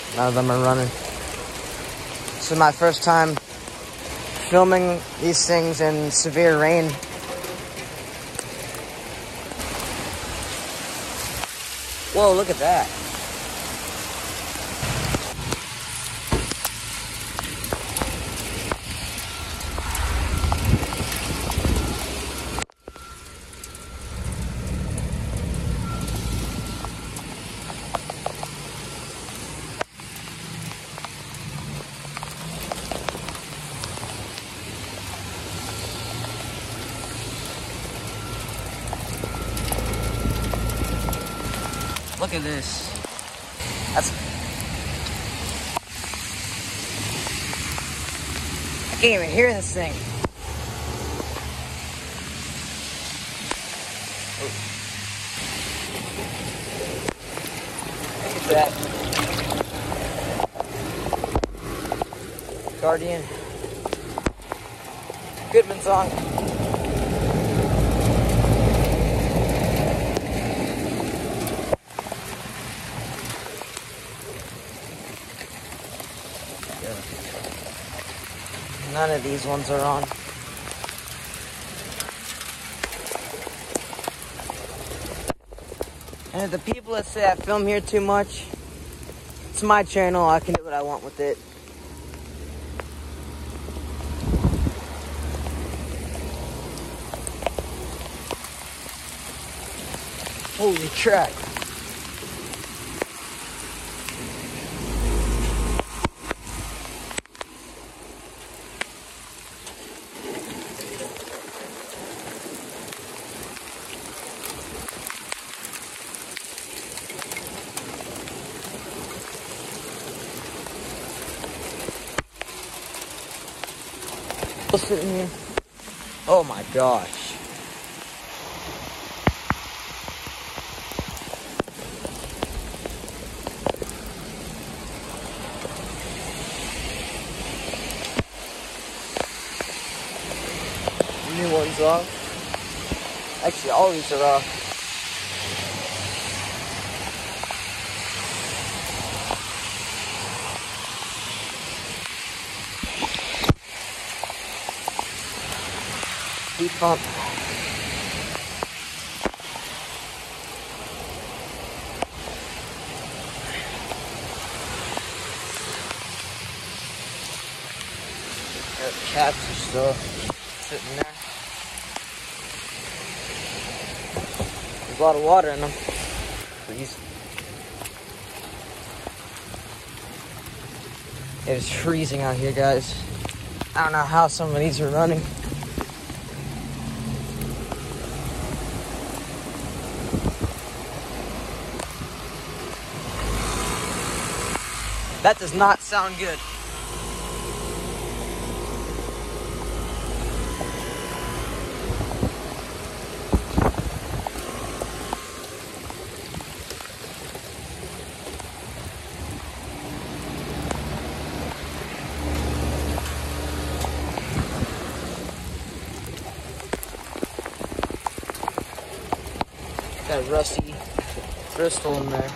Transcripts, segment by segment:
None of them are running. This is my first time filming these things in severe rain. Whoa, look at that. Look at this. I can't even hear this thing. Look at that. Guardian. Goodman song. None of these ones are on. And if the people that say I film here too much, it's my channel, I can do what I want with it. Holy crap. Sitting here. Oh my gosh. New one's off. Actually, all these are off. Heat pump. The caps are still sitting there. There's a lot of water in them. Freeze. It is freezing out here, guys. I don't know how some of these are running. That does not sound good. Got a rusty crystal in there.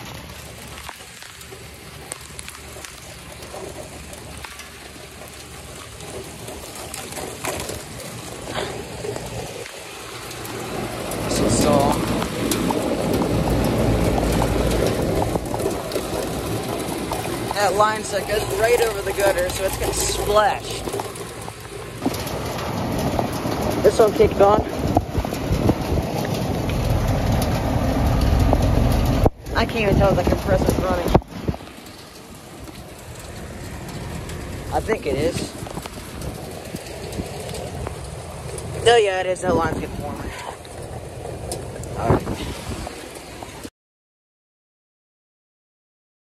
That line set goes right over the gutter, so it's gonna splash. This one kicked on. I can't even tell if the compressor's running. I think it is. Oh yeah, it is. That line's getting warmer.